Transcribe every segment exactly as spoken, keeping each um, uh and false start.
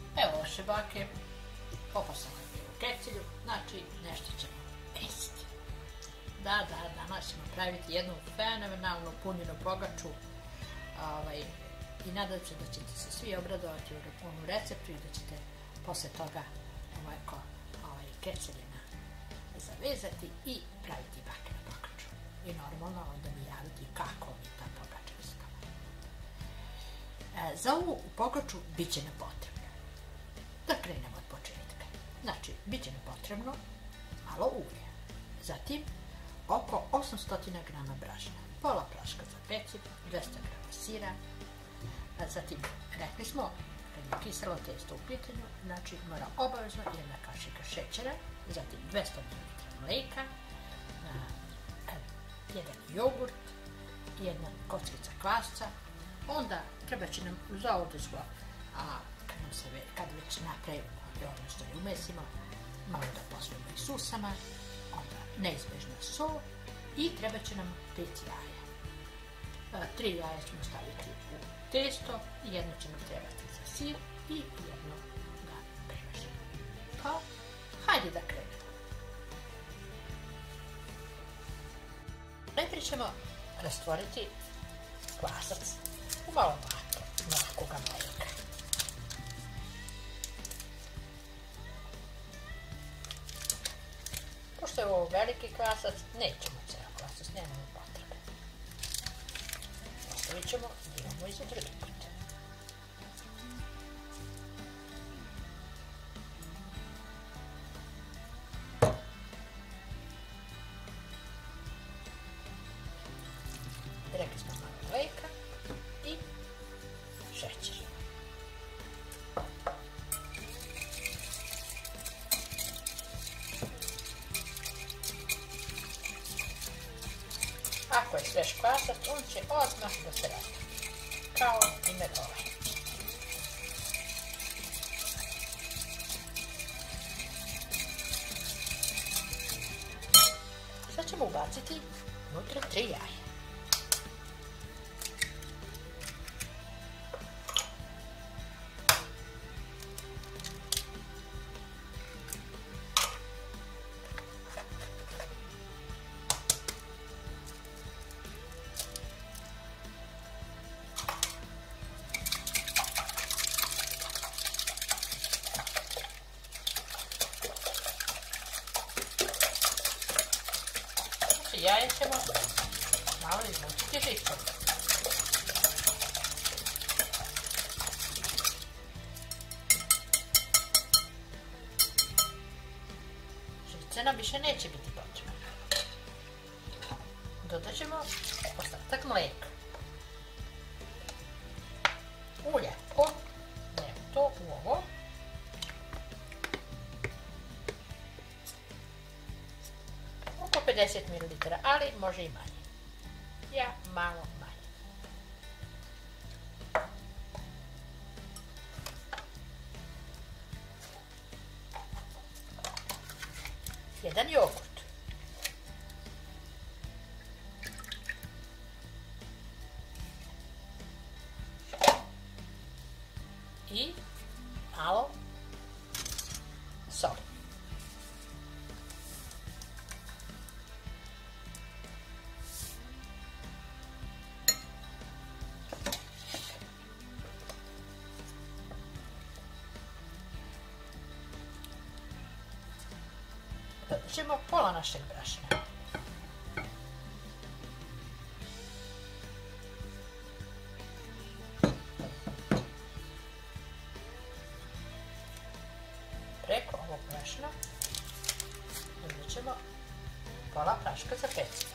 Evo vaše bake, popasala je u kecelju, znači nešto ćemo pesti. Da, da, danas ćemo praviti jednu fenomenalnu punjenu pogaču i nadam se da ćete se svi obradovati u ovom receptu i da ćete posle toga ovako keceljena zavezati i praviti bake na pogaču. I normalno onda mi javiti kako mi ta pogača izgleda. Za ovu pogaču bit će nam potrebno. Da krenemo od početka. Znači, bit će nam potrebno malo ulja. Zatim, oko osamsto grama brašna, pola praška za pecivo, dvesta grama sira. Zatim, rekli smo, kad je kiselo testo u pitanju, znači mora obavezno jedna kašika šećera, zatim dvesta mililitara mleka, jedan jogurt, jedna kockica kvasca. Onda treba će nam za oduzgo, a kad već napravimo i odnosno i umesimo, malo da posvijemo i susama, onda neizbežna sol i treba će nam pet jaja. Tri jaja ćemo staviti u testo, jedno će nam trebati za sir i jedno da premažemo. Pa, hajde da krenemo. Najprije ćemo rastvoriti kvasac u malo mlakoga mleka. Pošto je ovo veliki kvasac, nećemo ceo kvasac, nemamo potrebe. Ostavit ćemo da imamo i za drugi put. Rekli smo malo mleka i šećer. Ako je svež kvasac, on će odmah da se raztopi, kao primjer ovaj. Sad ćemo ubaciti unutra tri jaja. Jaja ćemo malo izmučiti žicom. Žice nam više neće biti potrebna. Dodat ćemo ostatak mleka. Ulje, ne to u ovo. pedeset mililitara, ali može i manje. Ja malo manje. Jedan jogurt. I malo sol. Dodat ćemo pola našeg brašna. Preko ovog brašna dodat ćemo pola praška za pecivo.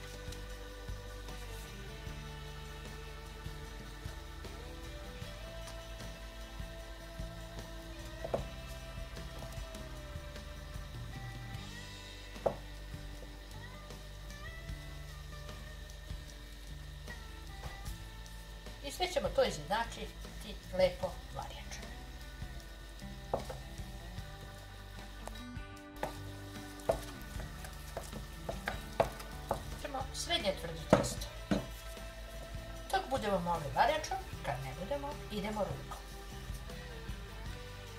I sve ćemo to izjednačiti lepo varjačom. Ćemo srednje tvrdo testo. Dok budemo mogli varjačom, kad ne budemo, idemo rukom.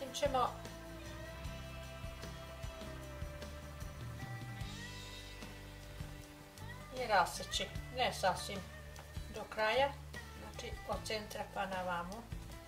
Zatim ćemo i raseći, ne sasvim do kraja, znači od centra pa na vamo.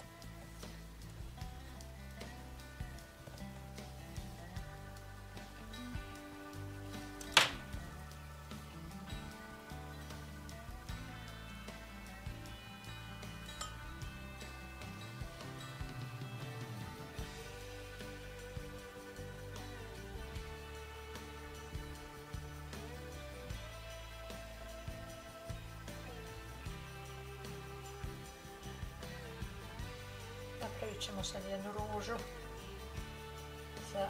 Napravit ćemo sad jednu ružu za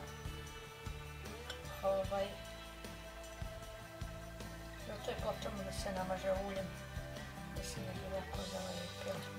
ovaj, zato je potrebno da se namaže uljem, da se ne bi lako zalijepilo.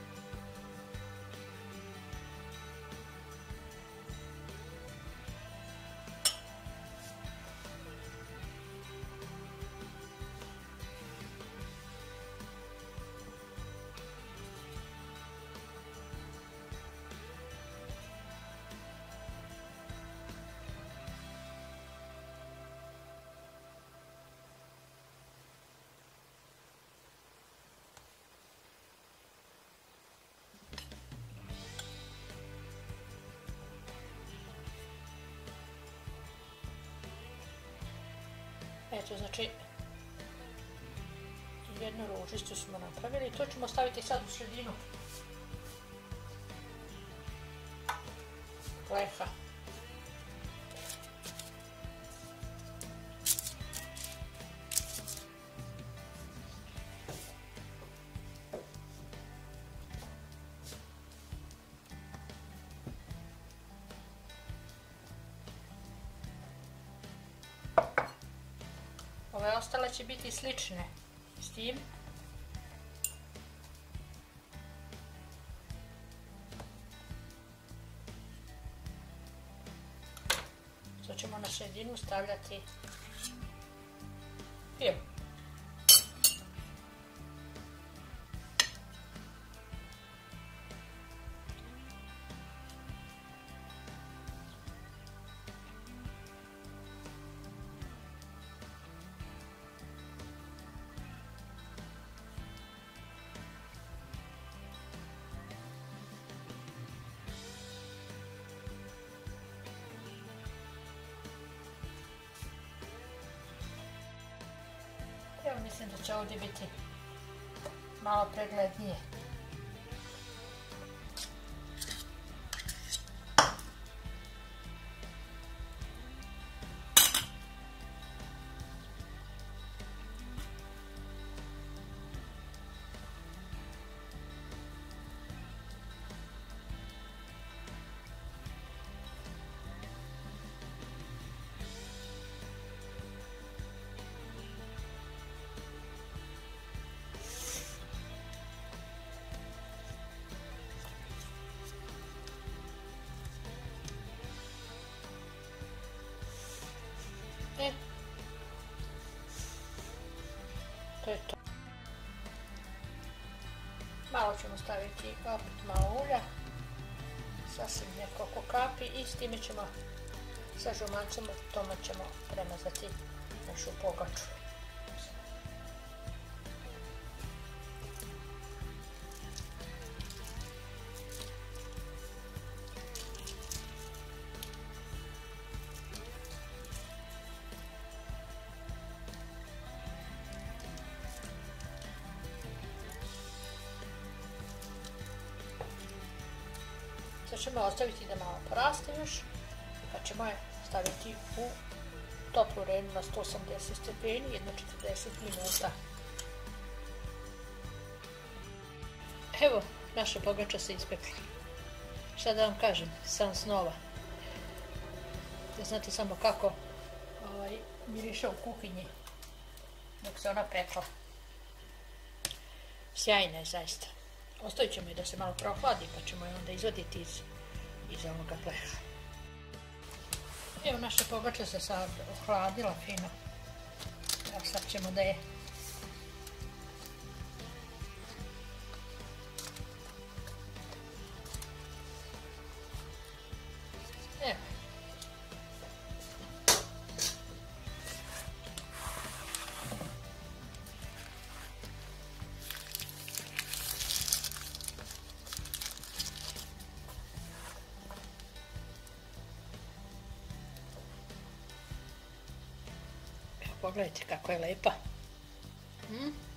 Eto, znači, jednu ružicu smo napravili i to ćemo staviti sad u sredinu pleha. Ove ostale će biti slične s tim. Sad ćemo na sredinu stavljati film. Evo, mislim da će ovdje biti malo preglednije. E, to je to. Malo ćemo staviti opet malo ulja, sasvim nekoliko kapi i s time ćemo sa žumancom tome ćemo premazati našu pogaču. Sad ćemo ostaviti da malo poraste još, pa ćemo je staviti u toplu vrenu na sto osamdeset stepeni, jedno četrdeset minuta. Evo, naša pogača se ispekla. Šta da vam kažem, san snova. Da znate samo kako ovaj, miriše u kuhinji dok se ona pekla. Sjajna je zaista. Ostavit ćemo je da se malo prohladi, pa ćemo je onda izvaditi iz, iz ovoga pleha. Evo, naša pogača se sad ohladila fino. Evo, sad ćemo da je pogledajte kako je lepa. Hm?